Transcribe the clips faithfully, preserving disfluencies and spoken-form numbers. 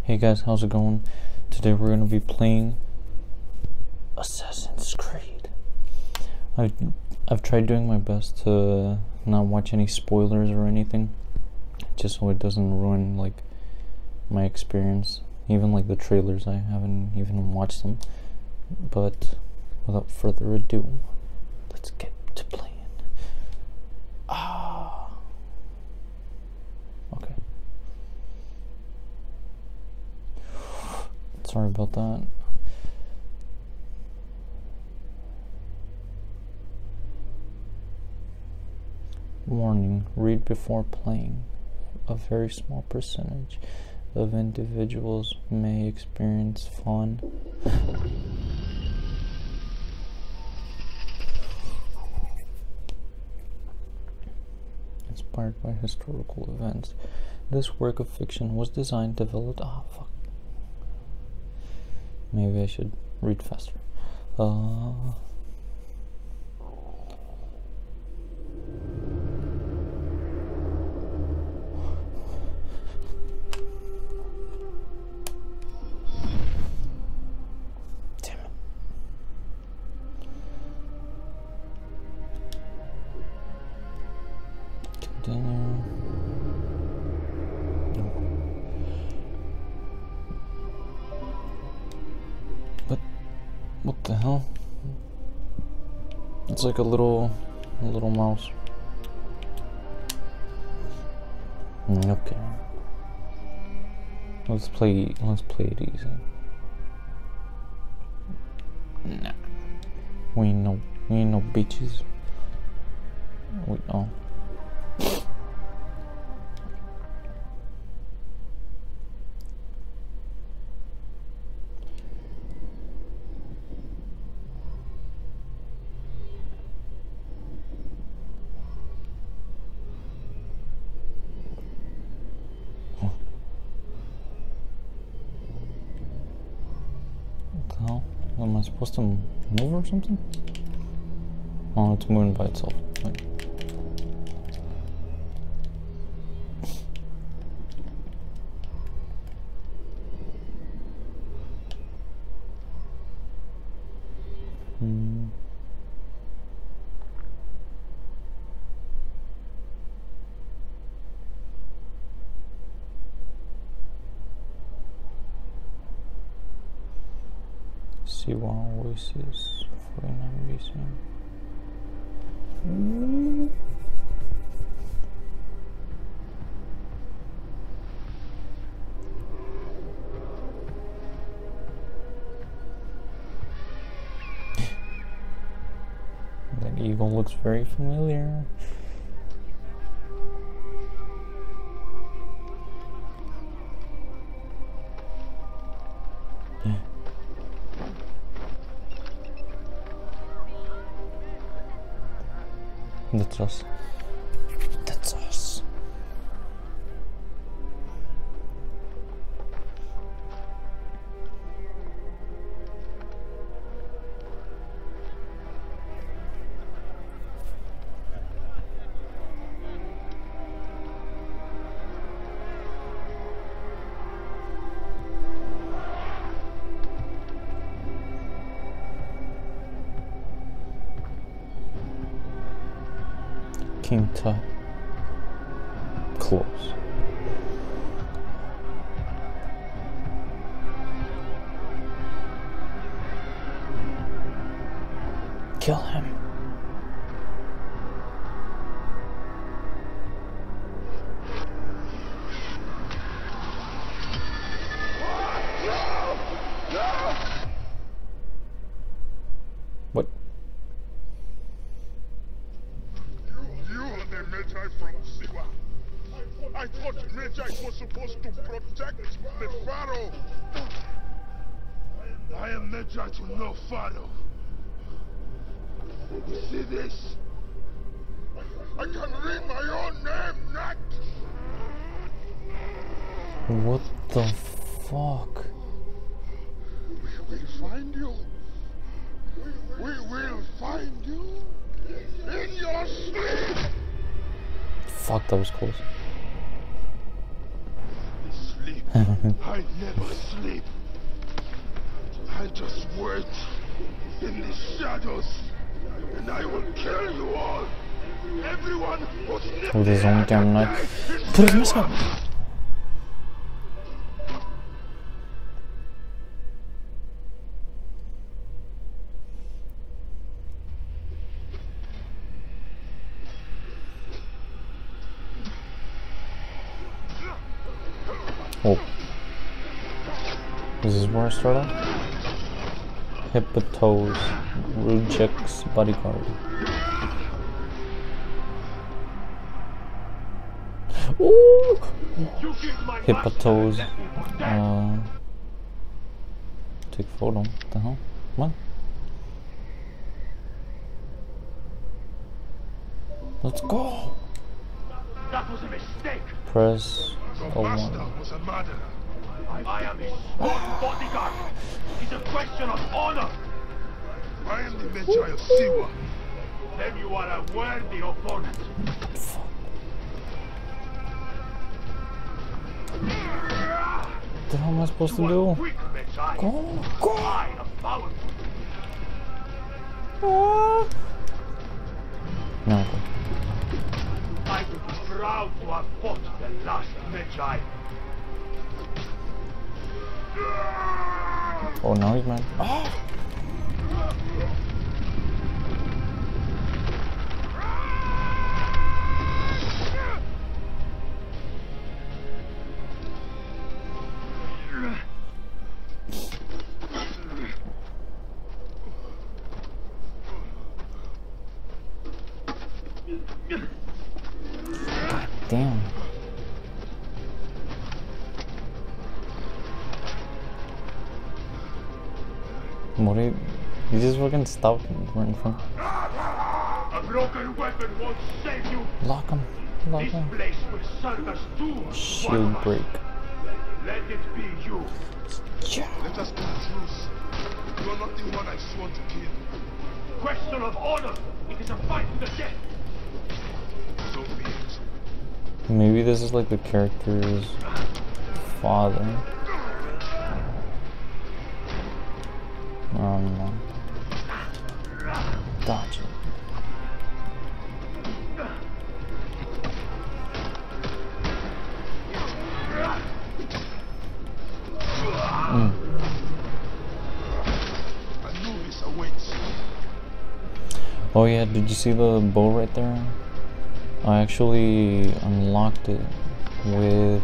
Hey guys, how's it going? Today we're going to be playing Assassin's Creed. I've, I've tried doing my best to not watch any spoilers or anything, just so it doesn't ruin like my experience. Even like the trailers, I haven't even watched them. But without further ado, let's get to playing. Ah. Okay. Sorry about that. Warning, read before playing. A very small percentage of individuals may experience fun. Inspired by historical events. This work of fiction was designed, developed. Ah, oh, fuck. Maybe I should read faster. Uh. Damn it. Continue. What the hell? It's like a little, a little mouse. Okay. Let's play. Let's play it easy. Nah. We ain't no. We ain't no bitches. We oh. Am I supposed to move or something? Oh, it's moving by itself. Wait. Hmm. Siwa Oasis, forty-nine B C. Mm. That eagle looks very familiar. That's us. That's us. King Tut. Close. Kill him. What? From Siwa. I thought Medjay was supposed to protect the Pharaoh. I am Medjay to no Pharaoh. You see this? I can read my own name, Nat. What the fuck? We will find you. We will find you in your sleep. Fuck, that was close. This sleep. I never sleep. I just wait in the shadows, and I will kill you all. Everyone who sniffed With his own damn knife. Put his mask up! Oh. This is where I start off? Hippotos, Rujek's bodyguard. Ooh! Hippotos. Uh, take photo. What the hell? Come on. Let's go! That was a mistake. Press Your O master one. was a murderer. I am his own bodyguard. It's a question of honor. I am the Medjay of Siwa. Then you are a worthy opponent. What the hell am I supposed to do? Quick, Medjay. Go, go! I am powerful. Ah. No. I would be proud to have fought the last Medjay. Oh, now he's mad. Oh. God damn. What are you? You just fucking stop running from. A broken weapon won't save you. Lock him. Lock This him. place will serve as two. Shield break. Let it be you. Yeah. Let us be truce. You are not the one I sworn to kill. Question of honor. It is a fight to the death. So be it. Maybe this is like the character's father. I don't know. Dodge it. Mm. Anubis awaits. Oh yeah, did you see the bow right there? I actually unlocked it with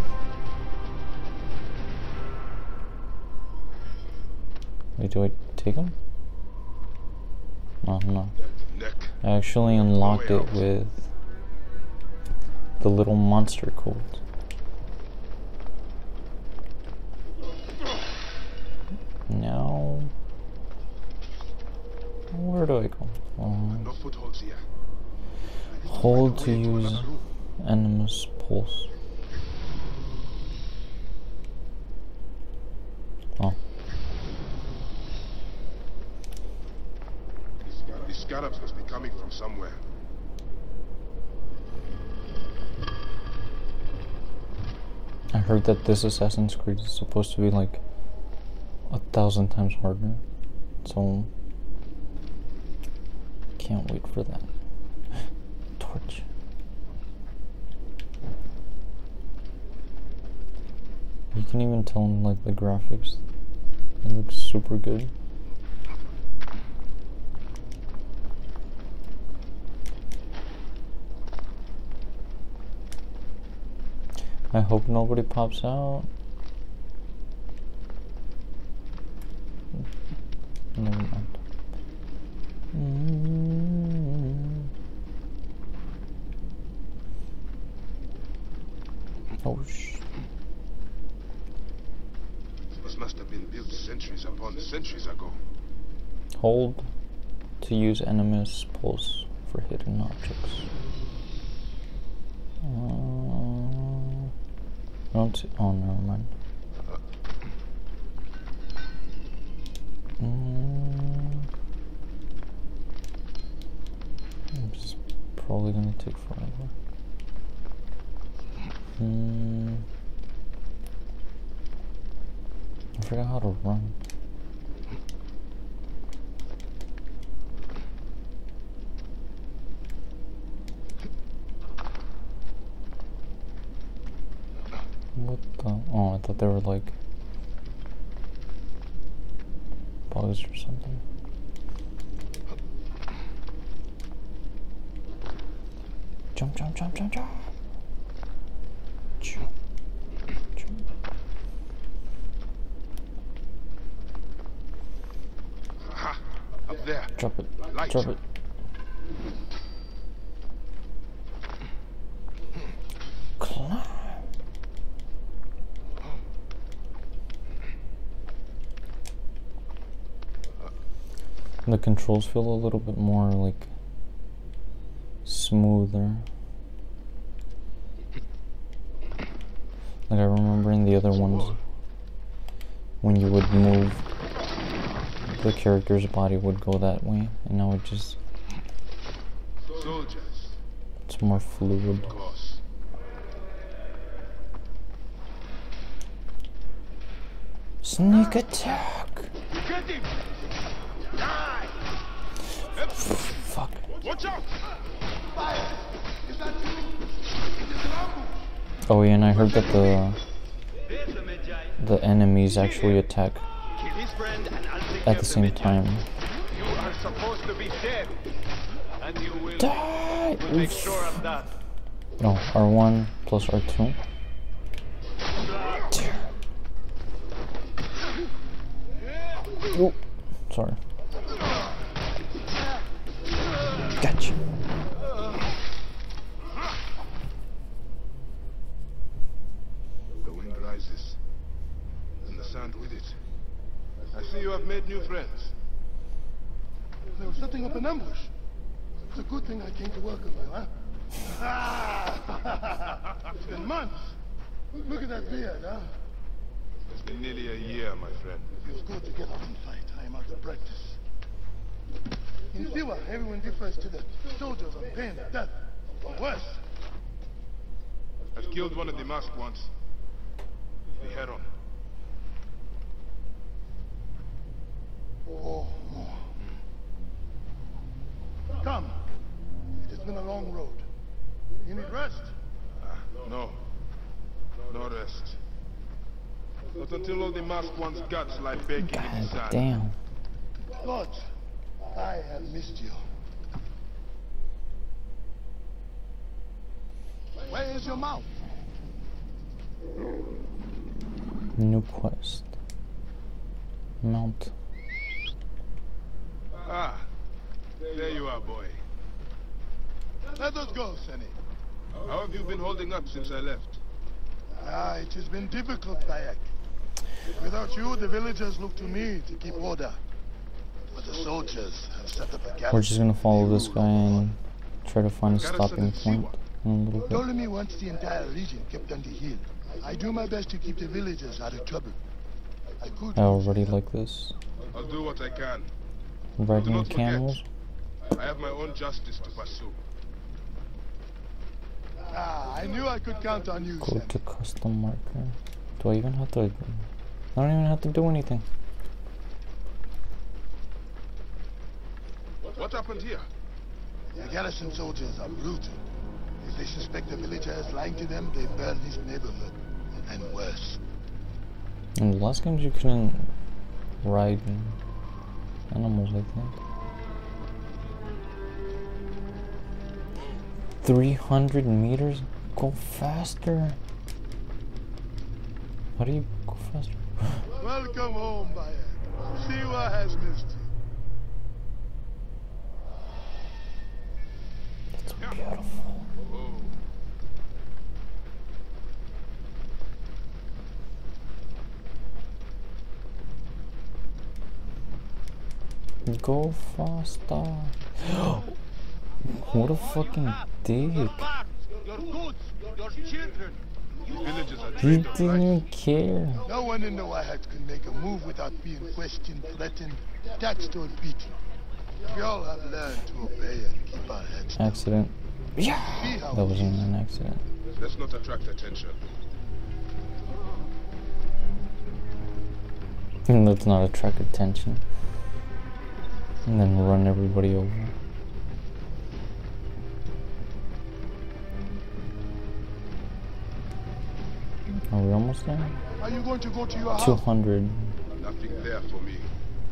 wait, do I take him? No, no. Neck. I actually unlocked it with the little monster code. Now, where do I go? Um, No footholds here. hold to use Animus Pulse. Oh. These scarabs must be coming from somewhere. I heard that this Assassin's Creed is supposed to be like a thousand times harder, so can't wait for that. Torch. You can even tell in like the graphics, it looks super good. I hope nobody pops out. Never mind. Mm. Oh sh. This must have been built centuries upon centuries ago. Hold to use Animus Pulse for hidden objects. Uh, don't. Oh, never mind. Mm, it's probably gonna take forever. Mm. forgot how to run. What the? Oh, I thought they were like bugs or something. Jump, jump, jump, jump, jump. Jump. Jump. Aha, up there. Drop it. Light. Drop it. Climb. The controls feel a little bit more like smoother. Like I remember in the other ones, when you would move, the character's body would go that way, and now it just, Soldiers. it's more fluid. Of course. Sneak attack! Get him! Die! Fuck. Watch out! Fire! Is that you? It is an ambush! Oh yeah, and I heard that the the enemies actually attack Kill his friend and I'll take at the same time. You are supposed to be dead. And you will Die! will make sure of that. No, R one plus R two. Oh, sorry. Gotcha. The wind rises, and the sand with it. I see you have made new friends. They were setting up an ambush. It's a good thing I came to welcome you, huh? It's been months. Look at that beard, huh? It's been nearly a year, my friend. Feels good to get out and fight. I am out of practice. In Siwa, everyone refers to the soldiers of pain, death, or worse. I've killed one of the masked ones. The Heron. Oh, more. Come. It has been a long road. You need rest? Ah, no. No rest. Not until all the masked one's guts lie baking in the God sand. damn. God, I have missed you. Where is your mouth? New quest. Mount. Ah, there you are, boy. Let us go, Senny. How have you been holding up since I left? Ah, it has been difficult, Bayek. Without you, the villagers look to me to keep order. But the soldiers have set up a garrison. We're just gonna follow this guy and try to find a stopping point in a little bit. Ptolemy wants the entire region kept on the hill. I do my best to keep the villagers out of trouble. I could. I already like this. I'll do what I can. Riding not forget. camels. I have my own justice to pursue. Ah, I knew I could count on you, Go Senny. to custom marker. Do I even have to? I don't even have to do anything. What happened here? The garrison soldiers are brutal. If they suspect a villager is lying to them, they burn his neighborhood. And worse. In the last games you couldn't ride animals, I think. three hundred meters? Go faster. How do you go faster? Welcome home, Bayek. Siwa has missed you. That's beautiful. Oh. Go faster. What a fucking dick. Your goods, your children. Villagers are He trained on didn't life. even care. No one in the Wahats can make a move without being questioned, threatened, taxed, or beaten. We all have learned to obey and keep our heads down. Accident. Yeah. See how That it wasn't is. an accident. Let's not attract attention. Let's not attract attention. And then run everybody over. Are we almost there? Are you going to go to your two house? hundred. Nothing there for me.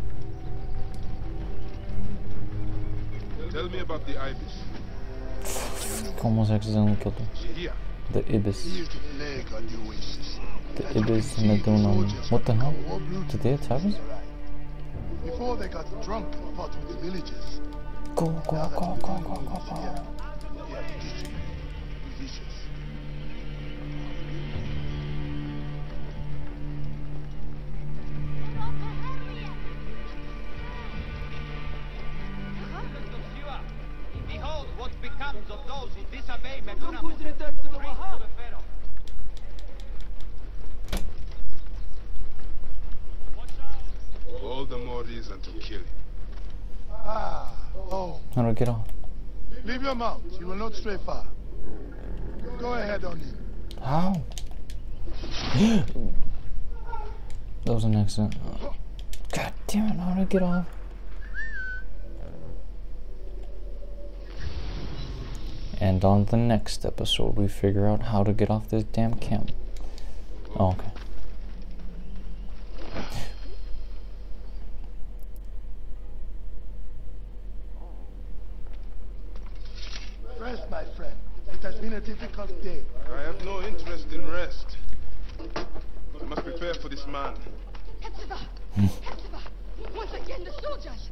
Tell me about the Ibis. Almost accidentally killed him. Is she here? The Ibis. He is the plague on the Oasis. The Ibis and the Dunam. What the hell? Did they attack us? Before they got drunk and fought with the villagers. Go, go, Now that go, the go, Dunam go, go, is go. here, we have to teach them. Be vicious. Behold what becomes of those who disobey Meduna. Who's returned to the Wahab? All the more reason to kill him. Ah, oh. How do I get off? Leave your mount. You will not stray far. Go ahead on in. How? That was an accident. God damn it, how do I get off? And on the next episode, we figure out how to get off this damn camp. Oh, okay. Rest, my friend. It has been a difficult day. I have no interest in rest. I must prepare for this man. Hepzibah! Hepzibah! Once again, the soldiers!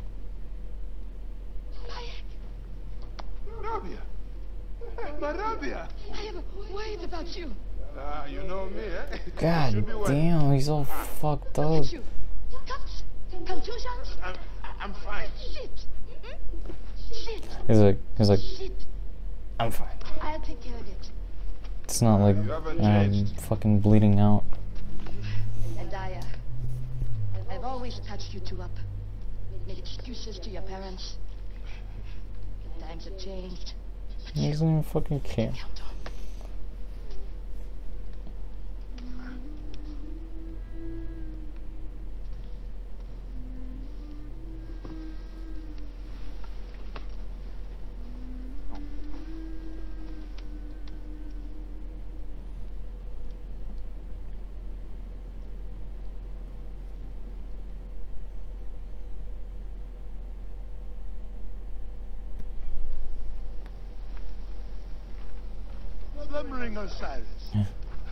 Bayek! Rabia! My Rabia! I am worried about you. Ah, you know me, eh? God Should be well. damn, he's all fucked Look up. at you. Touch! Come to us! I'm, I'm fine. Shit! Hmm? Shit! He's like, he's like, Shit! I'm fine. I'll take care of it. It's not like You haven't I'm changed. fucking bleeding out. And I, uh, I've always touched you two up. Made excuses to your parents. Times have changed. He doesn't even fucking care. Count on. Slumbering, Osiris.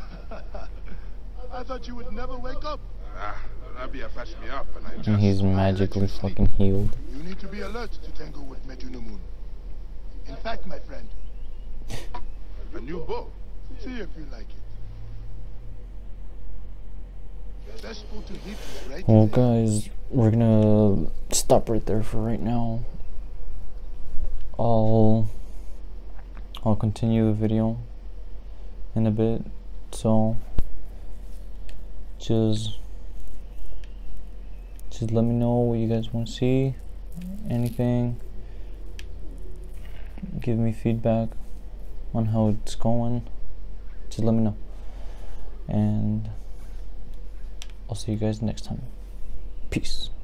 I thought you would never wake up. Ah, Rabia patched me up and I just... And he's magically fucking healed. You need to be alert to tangle with Medunamun. In fact, my friend, A new bow. see if you like it. The best food to heat is right Well, there. guys, we're gonna stop right there for right now. I'll I'll continue the video in a bit, so just just let me know what you guys want to see, anything, give me feedback on how it's going, just let me know, and I'll see you guys next time. Peace.